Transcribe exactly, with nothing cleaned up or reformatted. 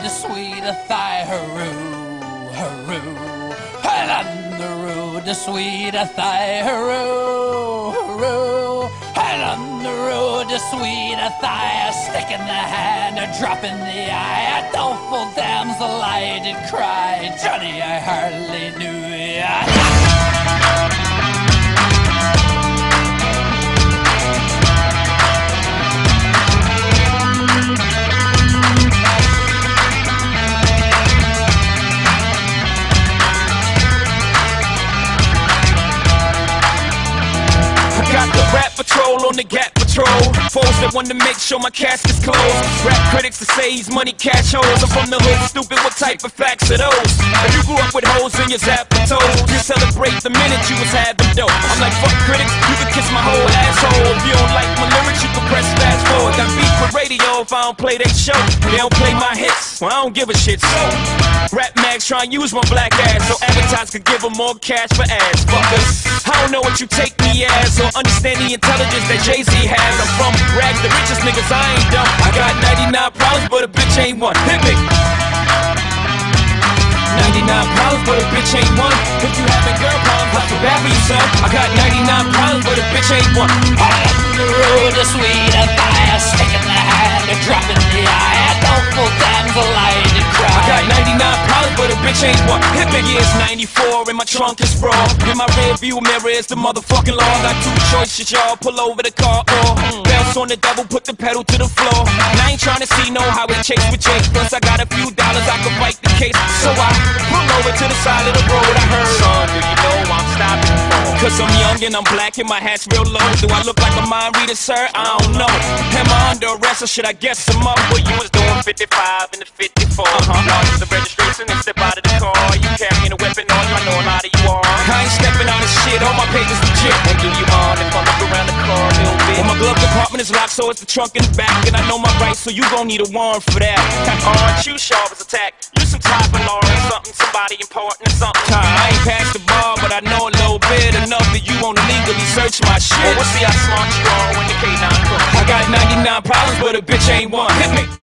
the sweet thigh, hurroo, hurroo. And on the road, the sweet thigh, hurroo, hurroo. And on the road, the sweet thigh, a stick in the hand, a drop in the eye, a doleful damsel I did cry, Johnny, I hardly knew ya. Got the rap patrol on the Gap patrol. Foes that want to make sure my casket's closed. Rap critics that say he's money cash holes. I'm from the hood, stupid, what type of facts are those? If you grew up with hoes in your zap toes, you celebrate the minute you was having dope. I'm like, fuck critics, you can kiss my whole asshole. If you don't like my lyrics, you can press fast forward. Got beef with radio if I don't play they show. They don't play my hits, well I don't give a shit. So, rap mags try and use my black ass so advertisers could give them more cash for ads. Fuckers, I don't know what you take me as or understand the intelligence that Jay-Z has. I'm from rags, the richest niggas, I ain't dumb. I got ninety-nine problems, but a bitch ain't one. Hit me! ninety-nine problems, but a bitch ain't one. If you having girl problems, I feel bad for you, son. I got ninety-nine problems, but a bitch ain't one. On the road, the sweet thigh, a stick in the hand, a drop in the eye, a doleful damsel I did cry. I got ninety-nine problems, but a bitch ain't one. Hit me! Yeah, it's ninety-four, and my trunk is raw. In my rear view mirror is the motherfucking law. Got two choices, y'all. Pull over the car or bounce on the double, put the pedal to the floor. And I ain't trying to see no highway chase with Jake. Plus, I got a few dollars, I can fight the case. So I pull over to the side of the road. I heard, son, do you know I'm stopping for? Cause I'm young and I'm black and my hat's real low. Do I look like a mind reader, sir? I don't know. Am I under arrest or should I guess I'm up? Well, you was doing fifty-five in the fifty-four. Uh-huh. Lost the registration and step out of the car. You carrying a weapon on you, I know a lot of you are. I ain't stepping on this shit, all my papers legit. And do you mind if I look around the car a little bit? Well, my glove compartment is locked, so it's the trunk in the back. And I know my rights, so you gon' need a warrant for that. Aren't you sharp as a tack? You some type of law or something, somebody important or something. I ain't past the bar, but I know a little bit enough that you wanna legally search my shit. Well, we'll see how smart you are when the K nine comes. I got ninety-nine problems, but a bitch ain't one. Hit me!